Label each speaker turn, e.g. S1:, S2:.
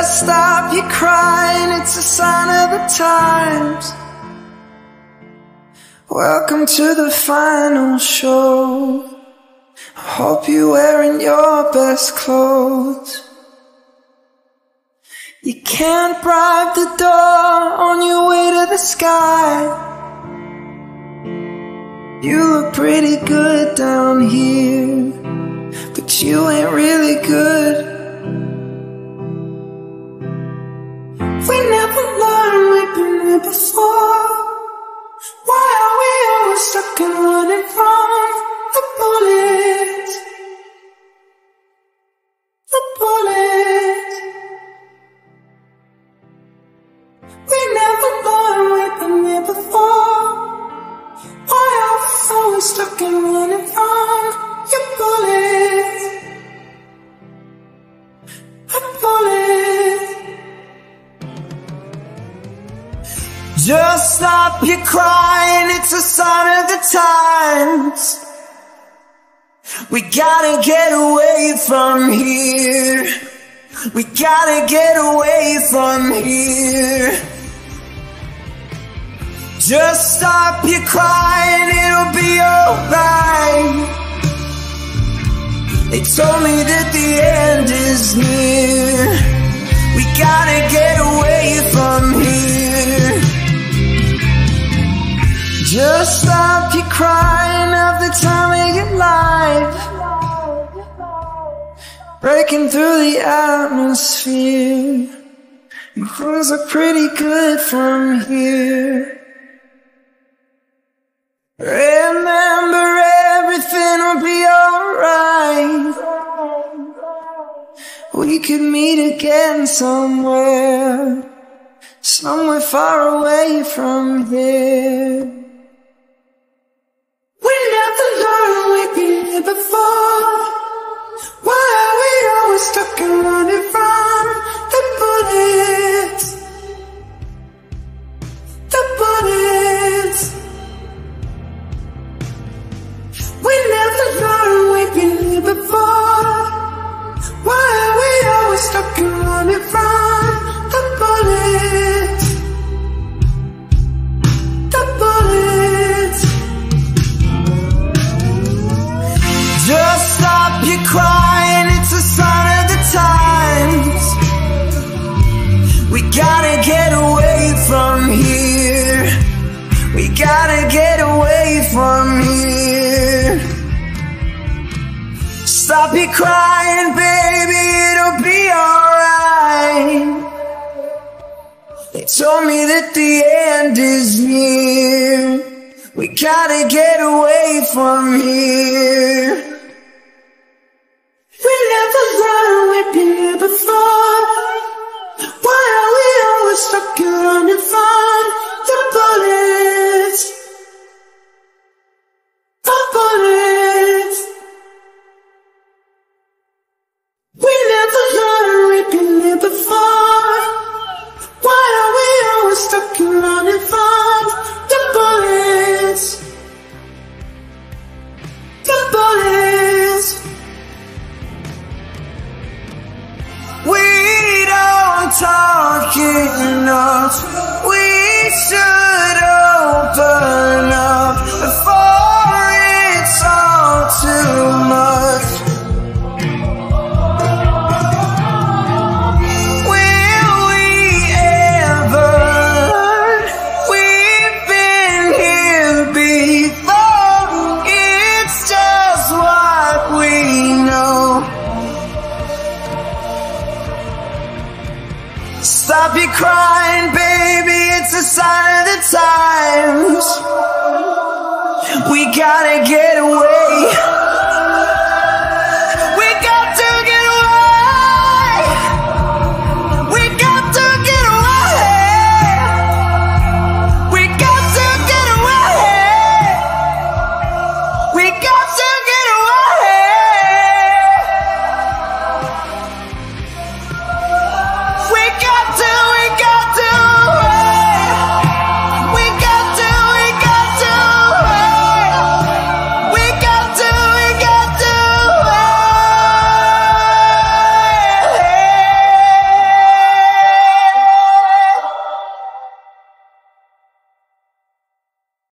S1: Just stop your crying, it's a sign of the times. Welcome to the final show. I hope you're wearing your best clothes. You can't bribe the door on your way to the sky. You look pretty good down here, but you ain't really good. We never learned, we've been here before. Why are we always stuck and running from the bullets? The bullets. We never learned, we've been here before. Why are we always stuck and running from your bullets? The bullets. Just stop your crying, it's a sign of the times. We gotta get away from here. We gotta get away from here. Just stop your crying, it'll be alright. They told me that the end is near. We gotta get away from here. Just stop your crying of the time of your life, breaking through the atmosphere. And things are pretty good from here. Remember, everything will be alright. We could meet again somewhere, somewhere far away from here. We never learned, we've been here before. Why are we always stuck and running from the bullets? The bullets. We never learned, we've been here before. Why are we always stuck and running from the bullets? The bullets. Just stop your crying, it's a sign of the times. We gotta get away from here. We gotta get away from here. Stop your crying, baby, it'll be alright. They told me that the end is near. We gotta get away from here. We never learned, we've been here before. Why are we always stuck and running from the bullets? The bullets. We never learned, we've been here before. Why are we always stuck and running from the bullets? The bullets. We don't talk enough. We should open up before it's all too much. Will we ever learn? We've been here before. It's just what we know. Stop your crying, baby, it's a sign of the times. We gotta get away.